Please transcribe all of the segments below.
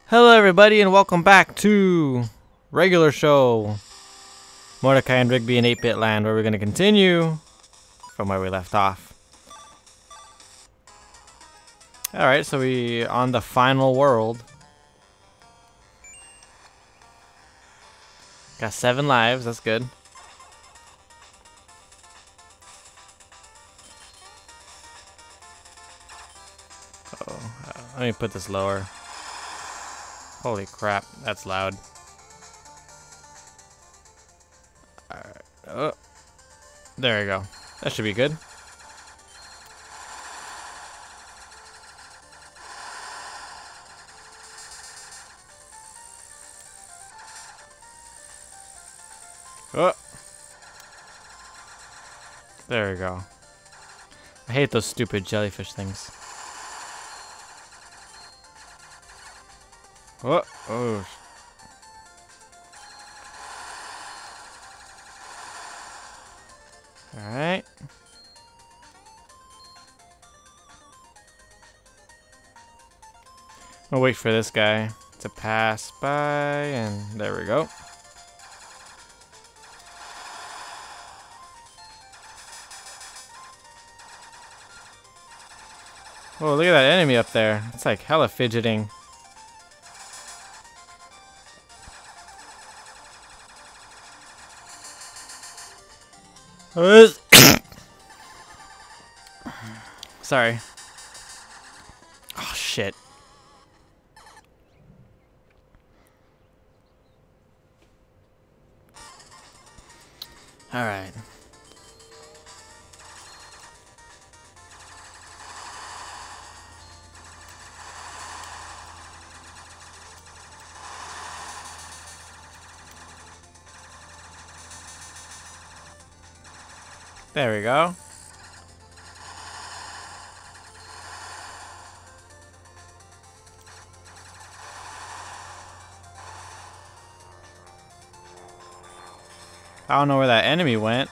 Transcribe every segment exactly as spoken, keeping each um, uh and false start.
Hello everybody and welcome back to regular show Mordecai and Rigby in eight bit land, where we're going to continue from where we left off. Alright, so we on the final world. Got seven lives, that's good. Oh, uh, let me put this lower. Holy crap, that's loud. Alright. Oh. There we go. That should be good. Oh. There we go. I hate those stupid jellyfish things. Oh, oh. Alright. I'll wait for this guy to pass by, and there we go. Oh, look at that enemy up there. It's like hella fidgeting. Sorry. Oh, shit. All right. There we go. I don't know where that enemy went.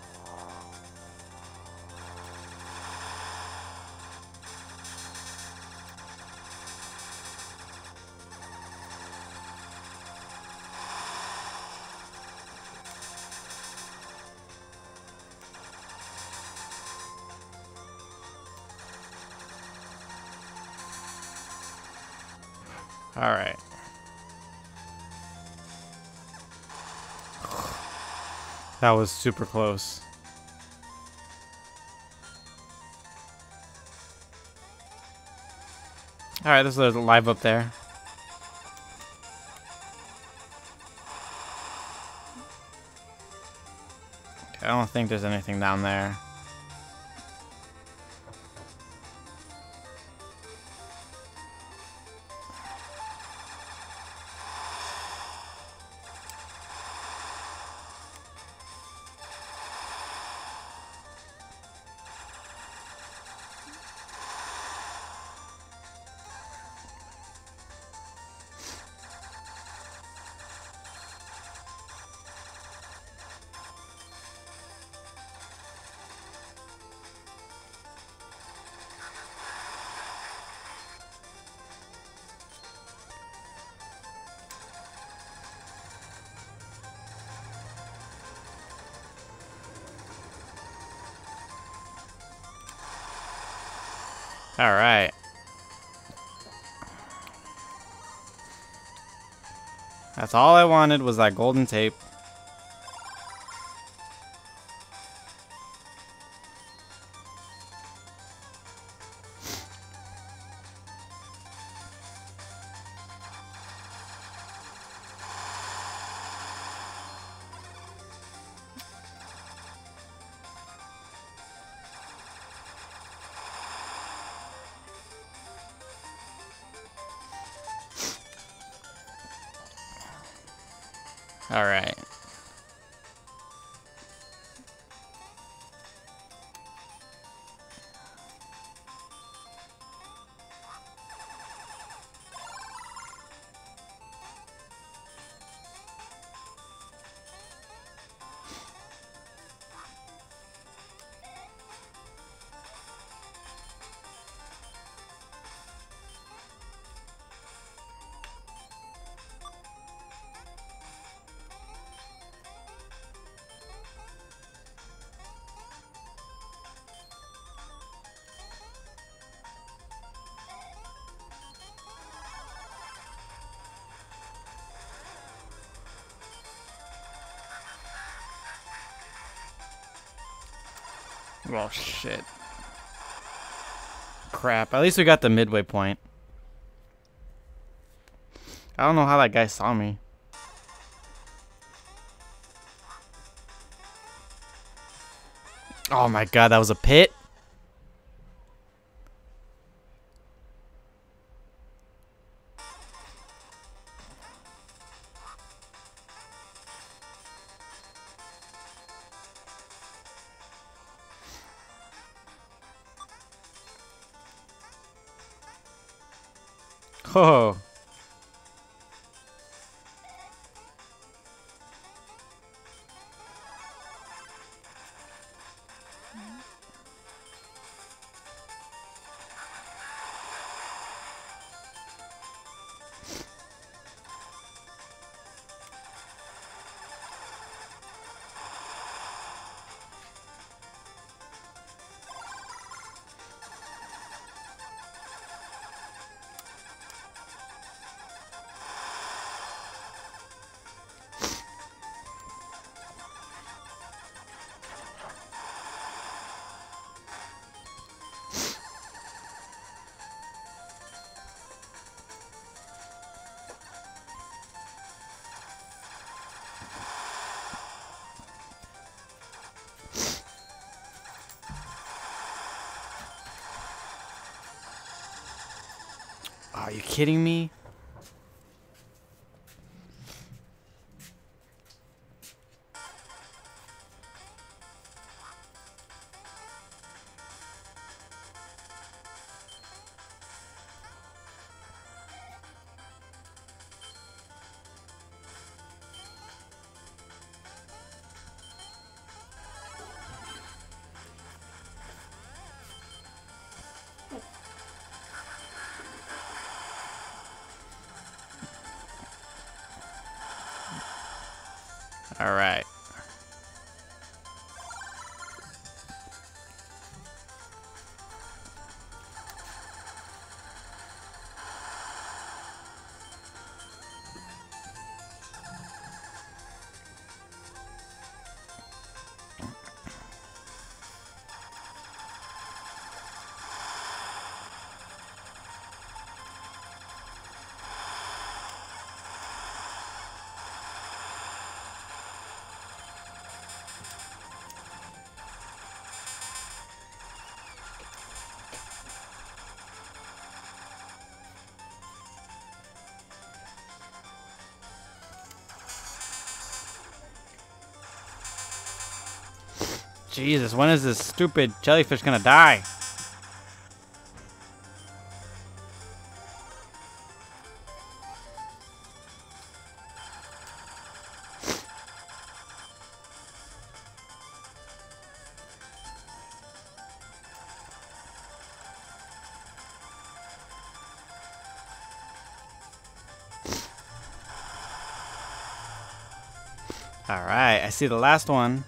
All right. That was super close. All right, this is live up there. I don't think there's anything down there. All right. That's all I wanted, was that golden tape. All right. Oh, shit. Crap. At least we got the midway point. I don't know how that guy saw me. Oh my god, that was a pit? Oh. Are you kidding me? All right. Jesus, when is this stupid jellyfish gonna die? All right, I see the last one.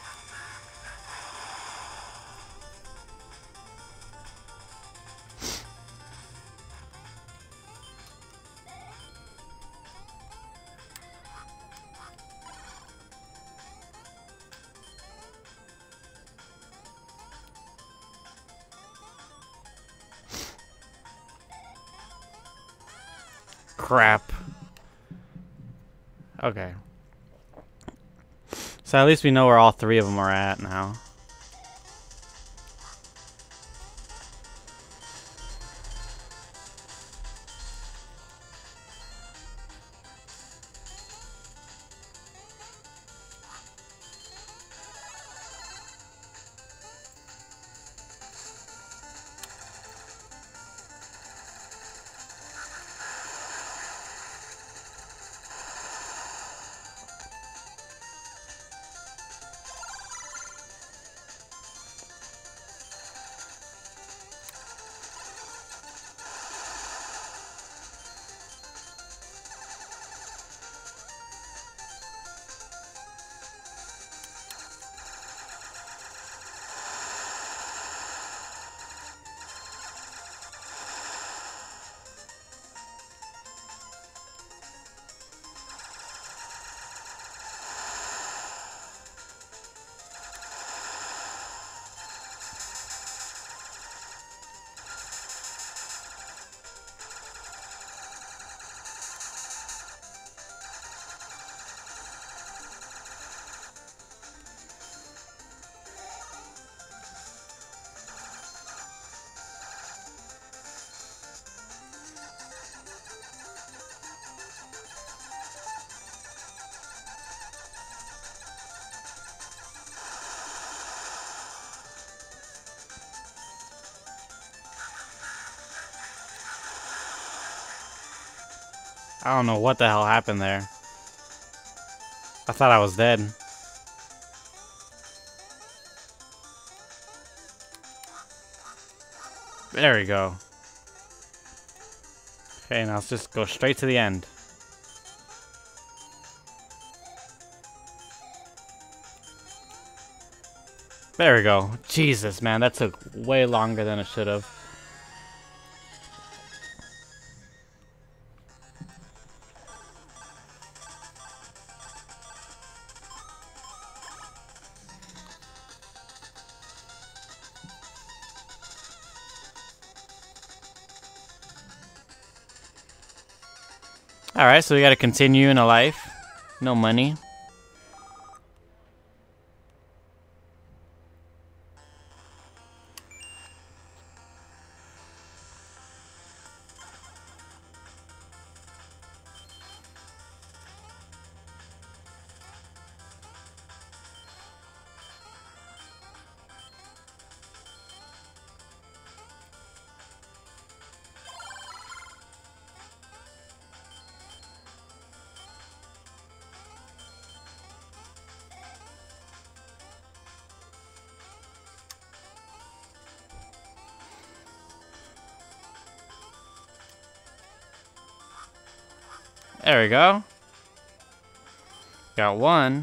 Crap. Okay. So at least we know where all three of them are at now. I don't know what the hell happened there. I thought I was dead. There we go. Okay, now let's just go straight to the end. There we go. Jesus, man, that took way longer than it should have. Alright, so we gotta continue in a life. No money. There we go. Got one.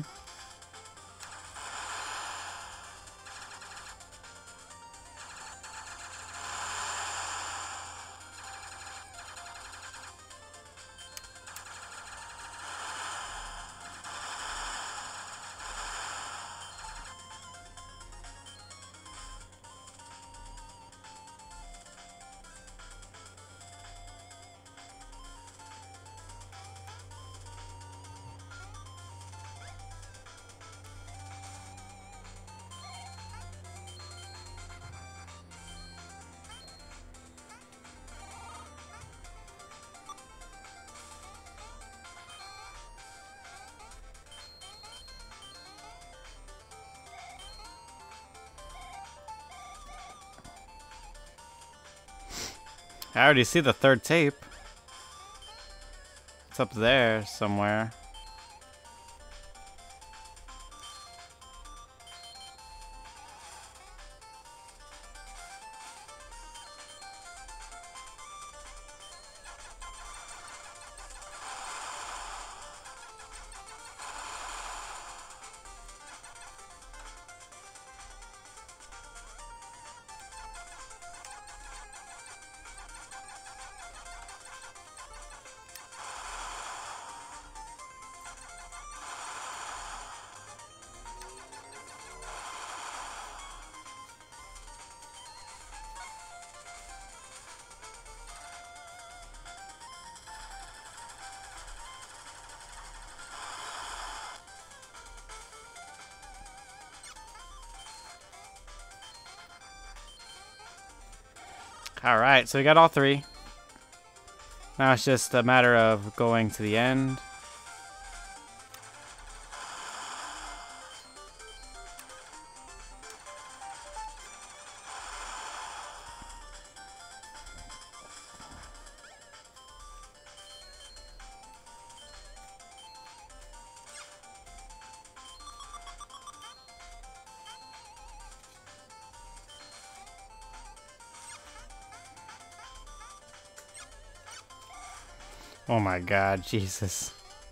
I already see the third tape. It's up there somewhere. Alright, so we got all three. Now it's just a matter of going to the end. Oh my God, Jesus.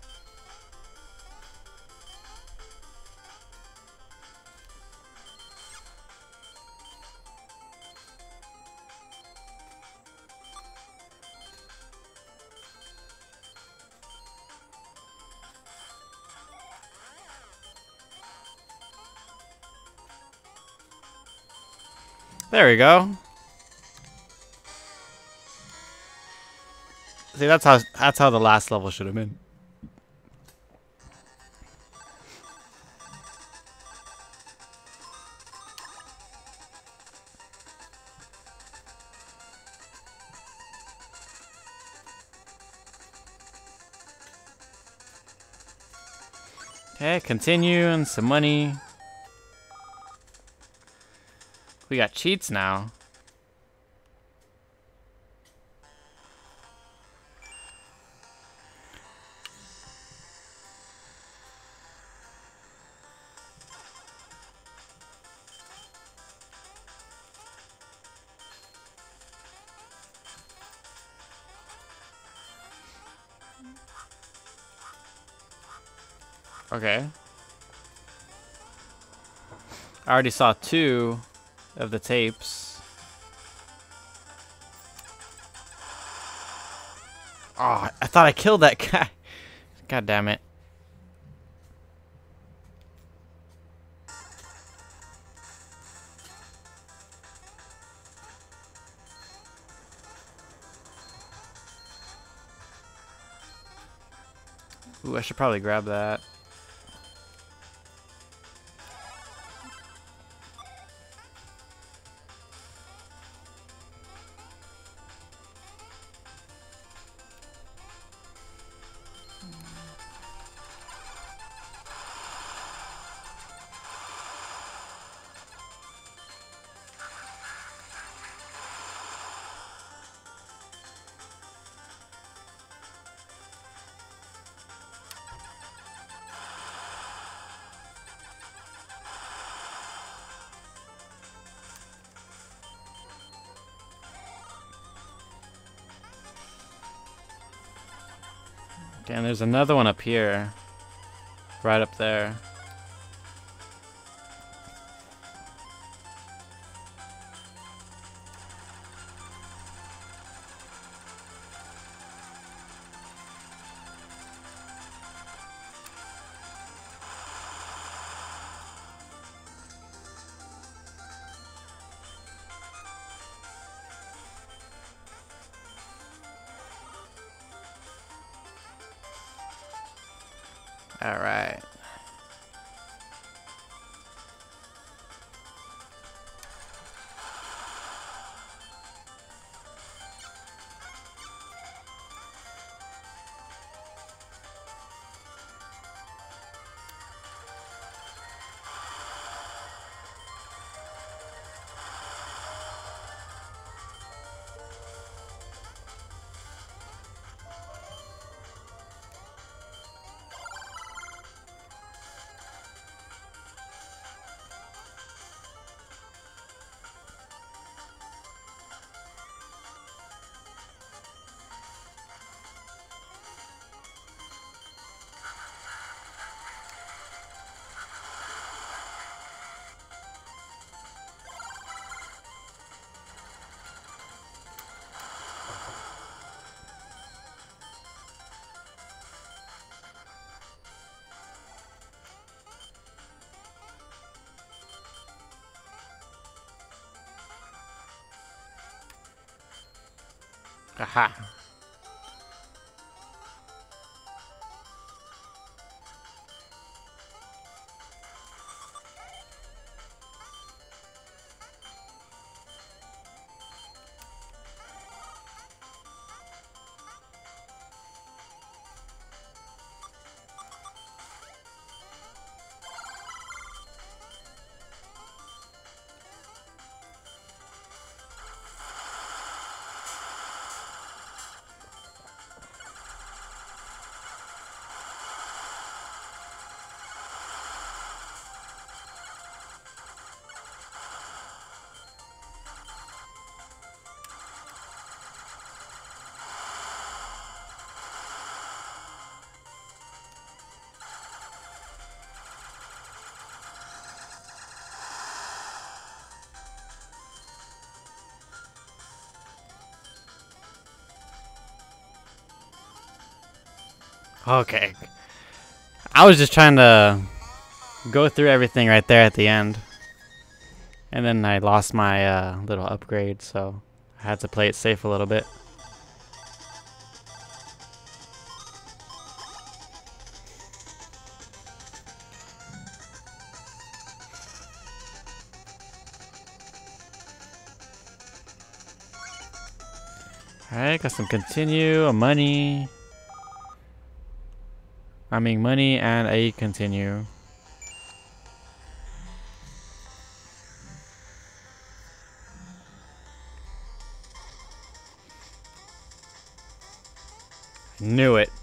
There we go. See, that's how that's how the last level should have been. Okay, continue and some money. We got cheats now. Okay. I already saw two of the tapes. Oh, I thought I killed that guy. God damn it. Ooh, I should probably grab that. Damn, there's another one up here. Right up there. All right. Aha. Okay. I was just trying to go through everything right there at the end. And then I lost my uh, little upgrade, so I had to play it safe a little bit. Alright, got some continue, a money. I mean money and a continue. Knew it.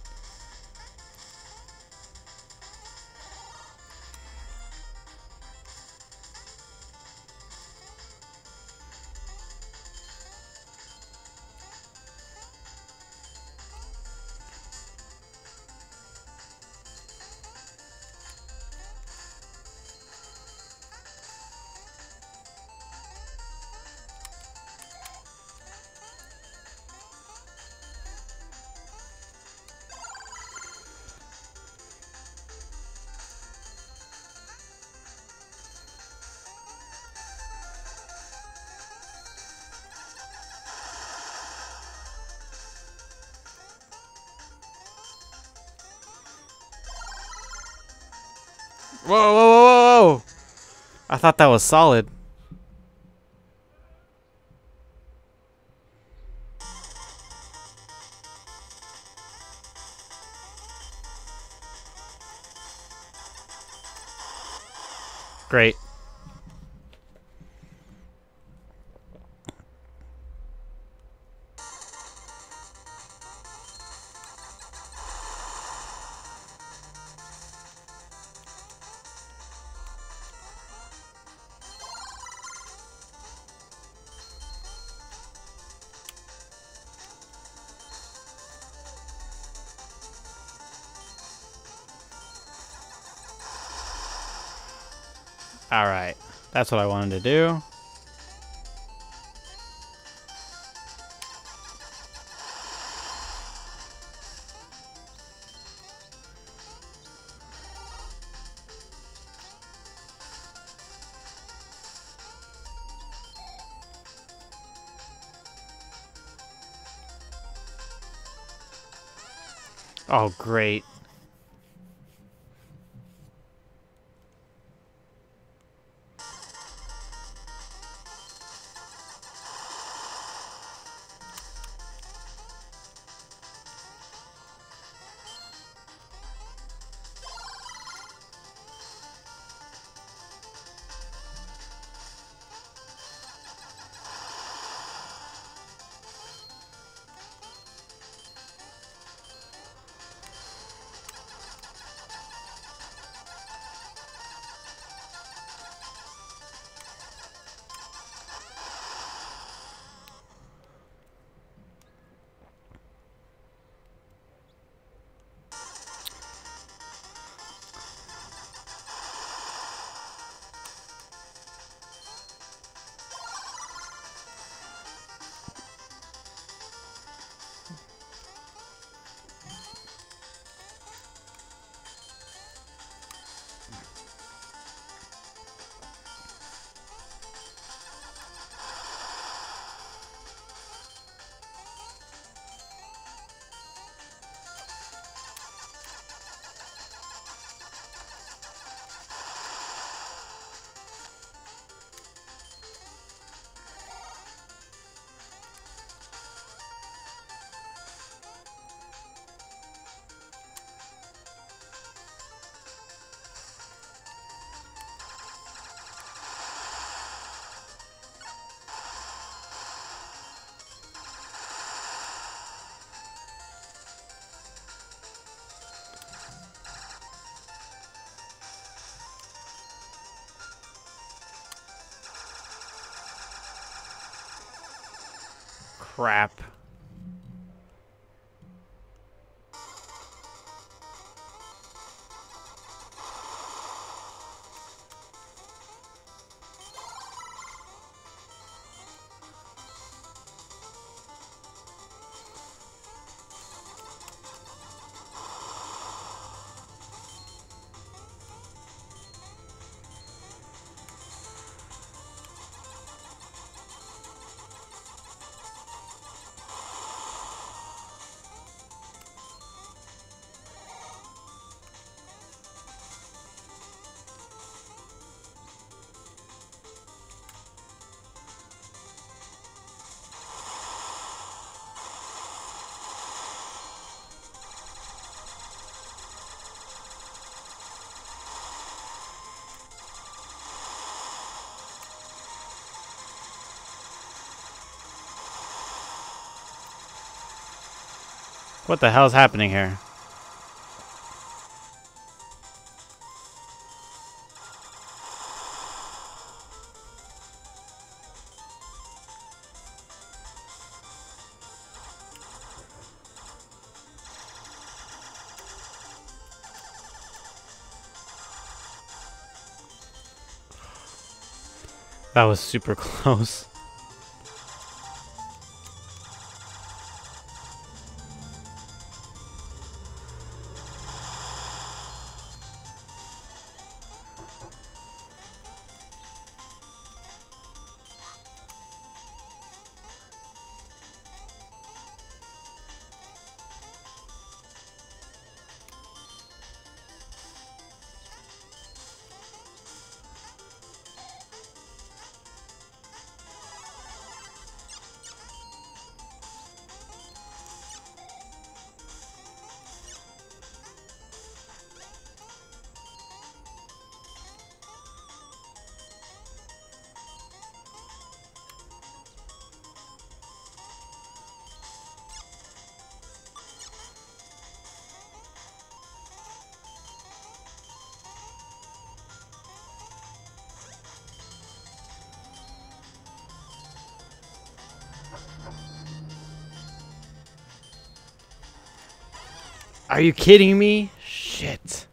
Whoa, whoa, whoa, whoa, whoa! I thought that was solid. Great. Alright, that's what I wanted to do. Oh, great. Crap. What the hell's happening here? That was super close. Are you kidding me? Shit.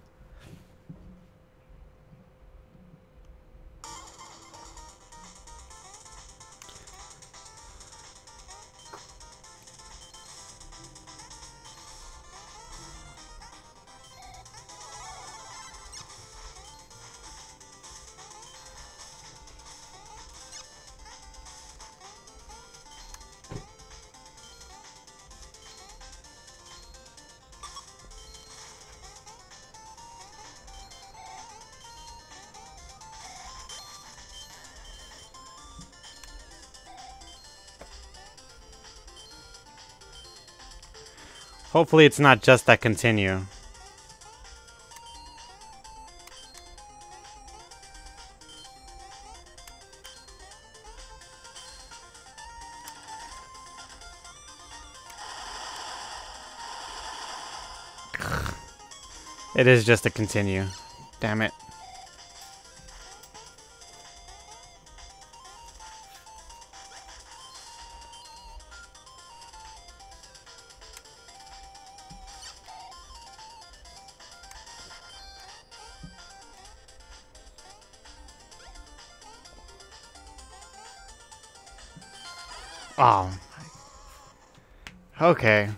Hopefully it's not just that continue. It is just a continue. Damn it. Oh. Okay.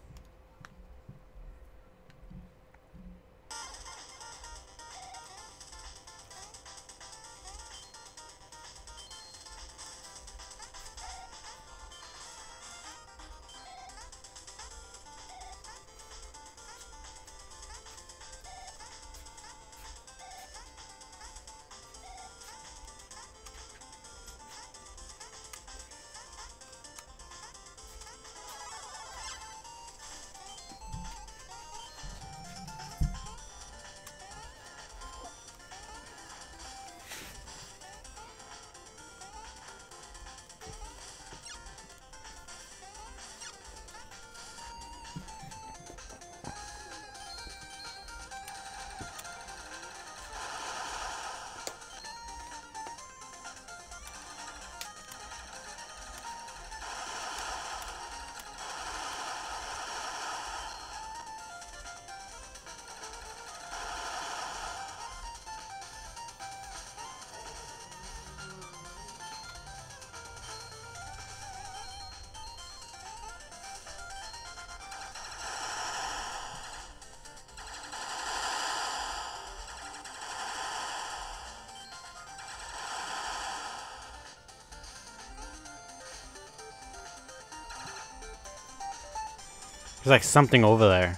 There's like something over there.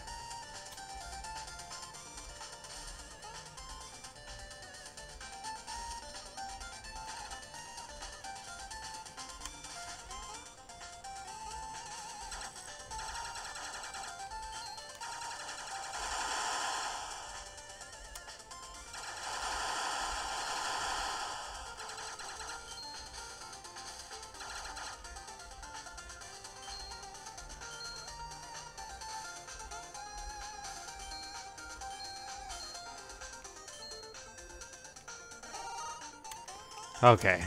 Okay.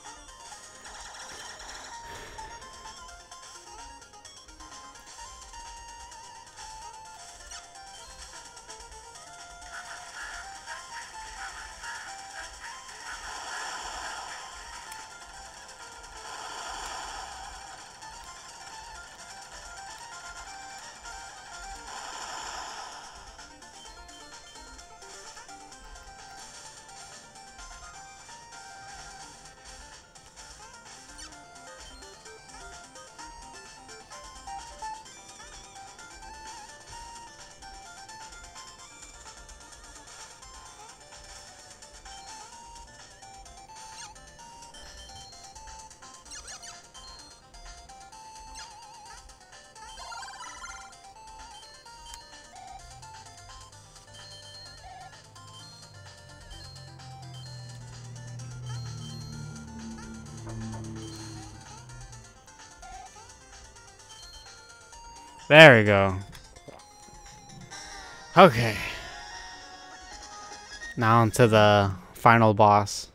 There we go. Okay. Now onto the final boss.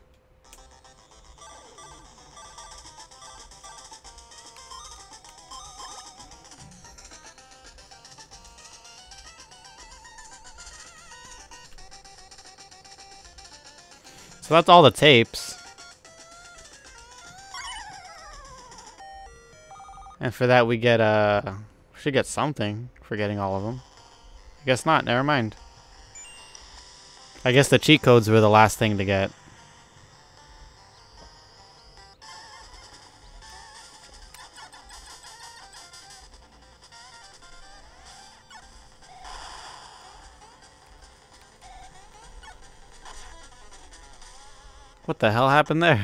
So that's all the tapes. And for that we get, uh... we should get something for getting all of them. I guess not, never mind. I guess the cheat codes were the last thing to get. What the hell happened there?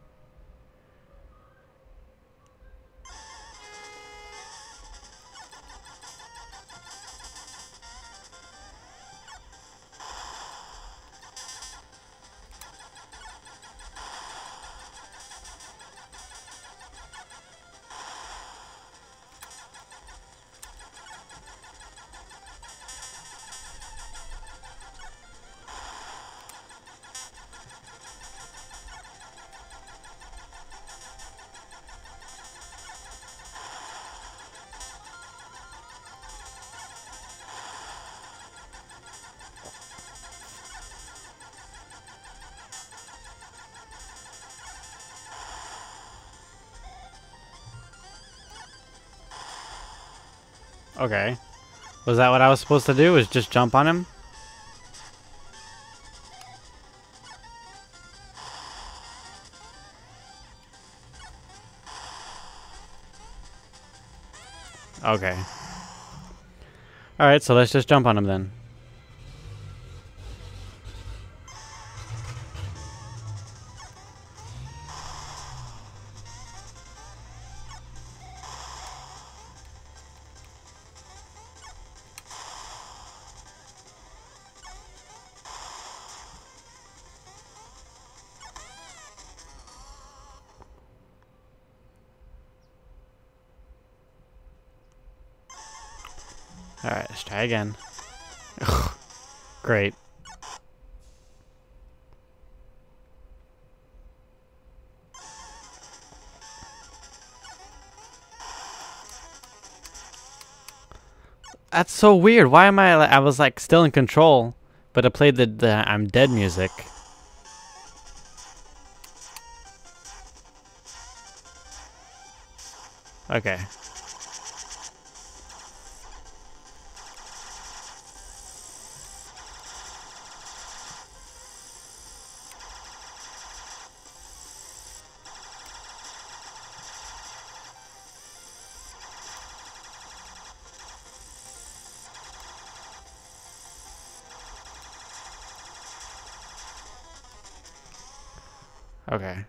Okay. Was that what I was supposed to do? Was just jump on him? Okay. Alright, so let's just jump on him then. Alright, let's try again. Great. That's so weird. Why am I... I was like still in control, but it played the, the I'm dead music. Okay. Okay.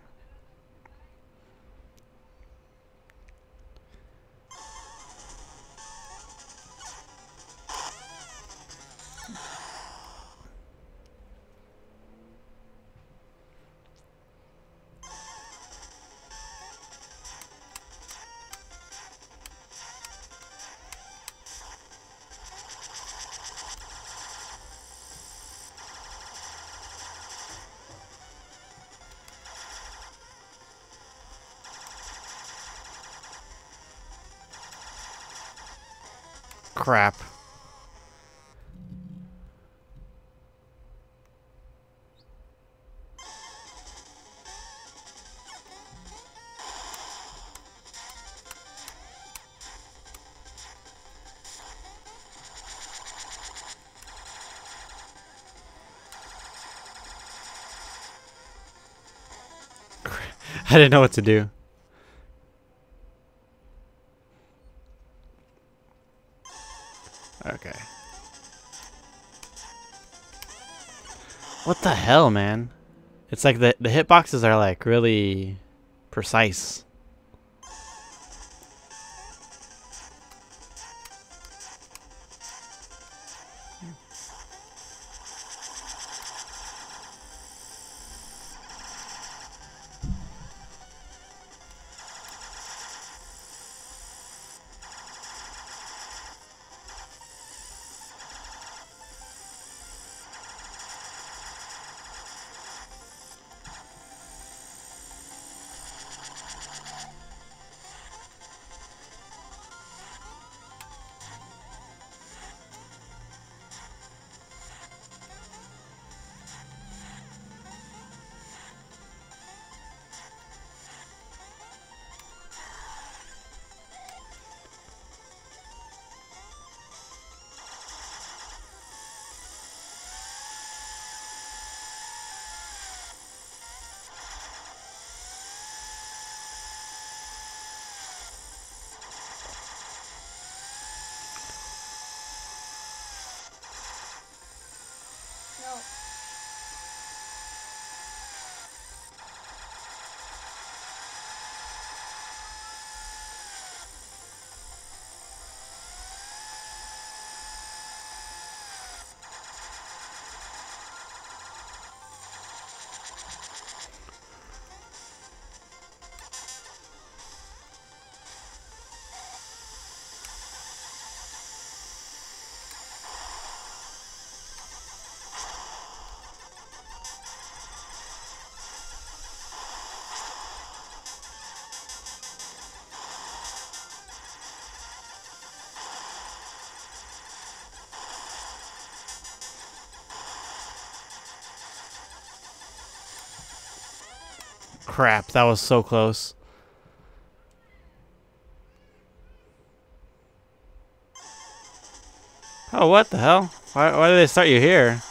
Crap. I didn't know what to do. Okay. What the hell, man? It's like the the hitboxes are like really precise. Crap, that was so close. Oh, what the hell? Why, why did they start you here?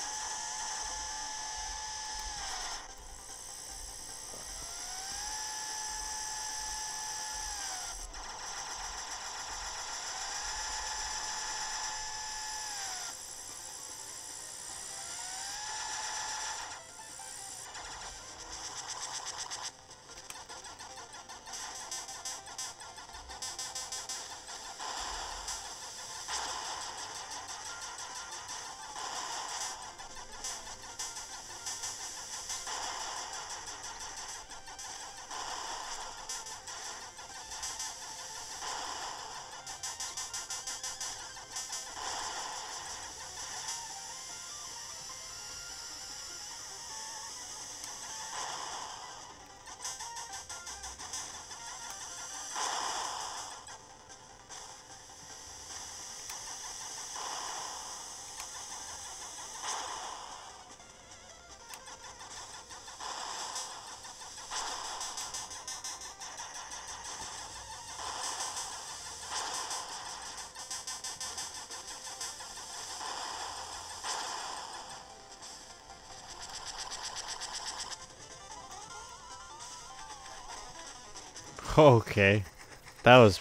Okay. That was...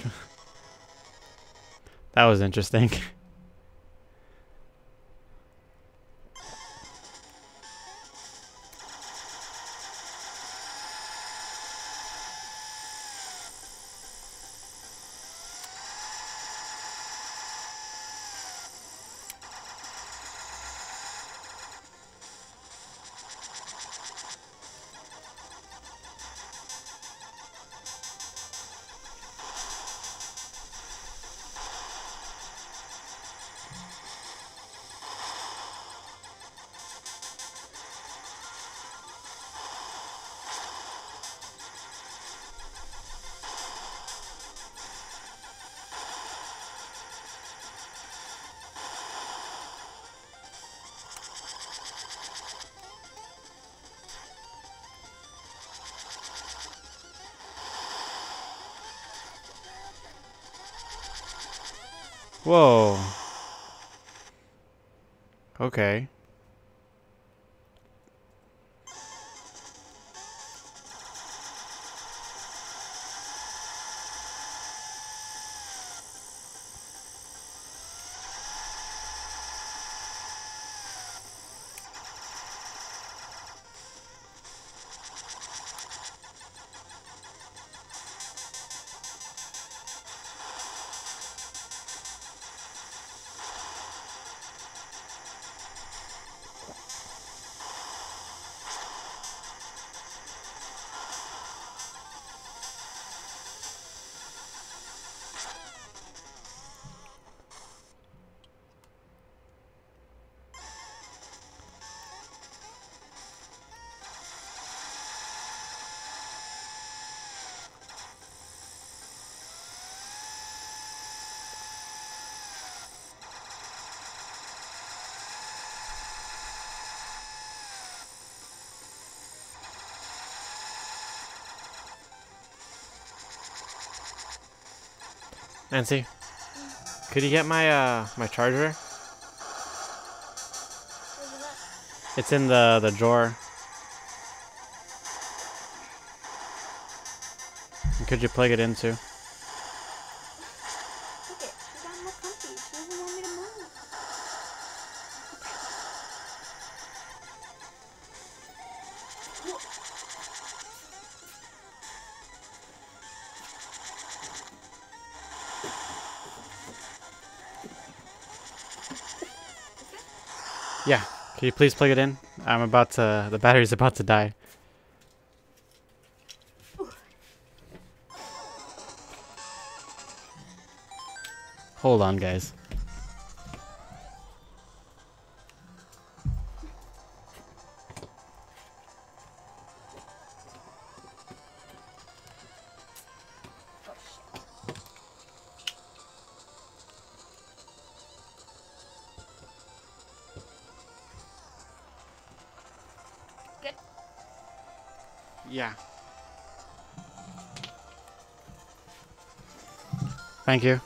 That was interesting. Whoa. Okay. Nancy, could you get my uh my charger? It's in the the drawer. Could you plug it into? Look it, she got more comfy. She doesn't want me to move. Yeah. Can you please plug it in? I'm about to. The battery's about to die. Hold on, guys. Good. Yeah. Thank you.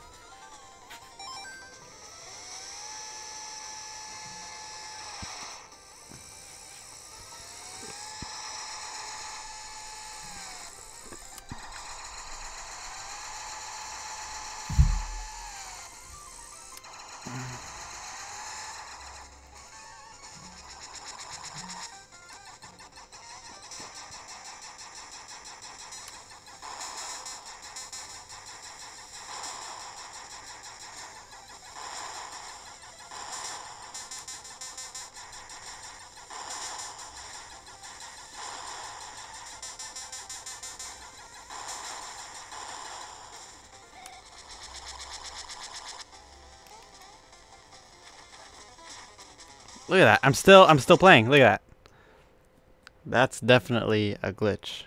Look at that. I'm still I'm still playing. Look at that. That's definitely a glitch.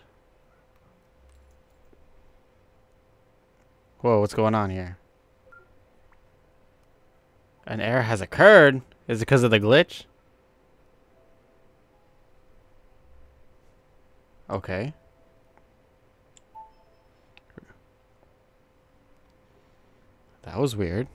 Whoa, what's going on here? An error has occurred? Is it because of the glitch? Okay. That was weird.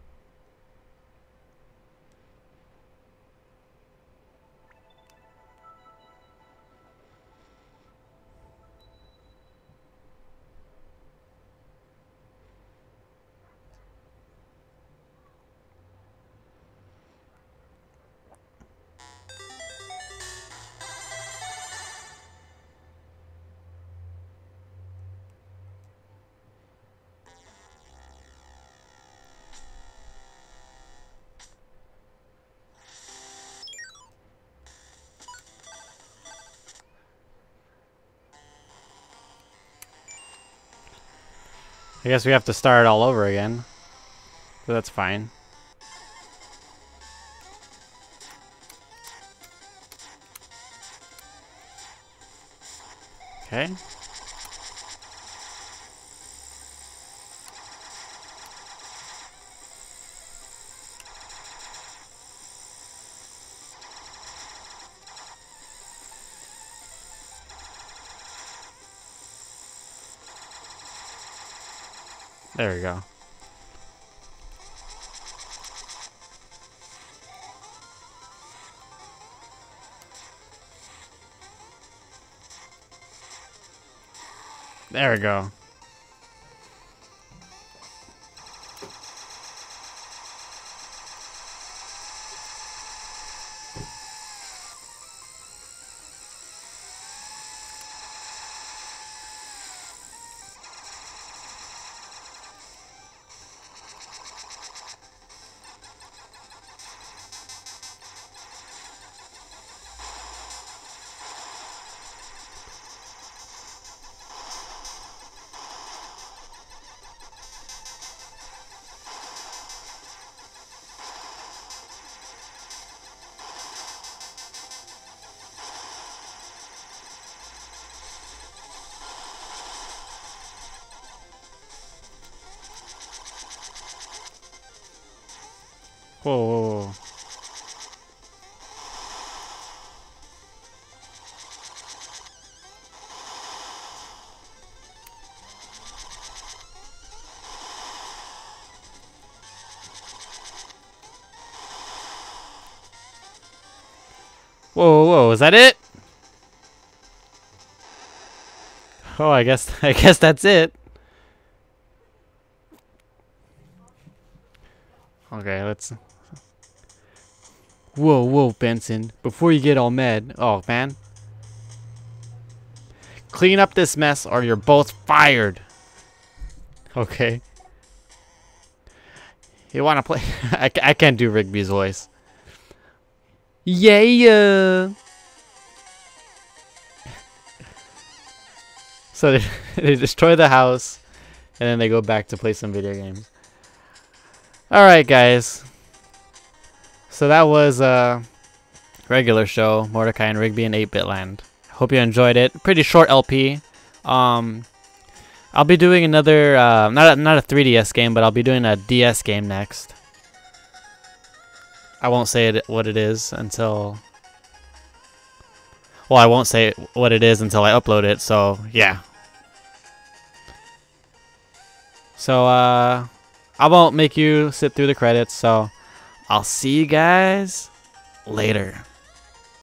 I guess we have to start all over again. So that's fine. Okay. There we go. There we go. Whoa, whoa, whoa. Whoa, whoa, is that it? Oh, I guess I guess that's it. Okay, let's. Whoa, whoa, Benson. Before you get all mad. Oh, man. Clean up this mess or you're both fired. Okay. You want to play? I, I can't do Rigby's voice. Yeah. So they, they destroy the house, and then they go back to play some video games. Alright, guys. So that was a regular show, Mordecai and Rigby in eight bit Land. Hope you enjoyed it. Pretty short L P. Um, I'll be doing another, uh, not a, not a three D S game, but I'll be doing a D S game next. I won't say it, what it is until... Well, I won't say what it is until I upload it, so yeah. So, uh, I won't make you sit through the credits, so I'll see you guys later.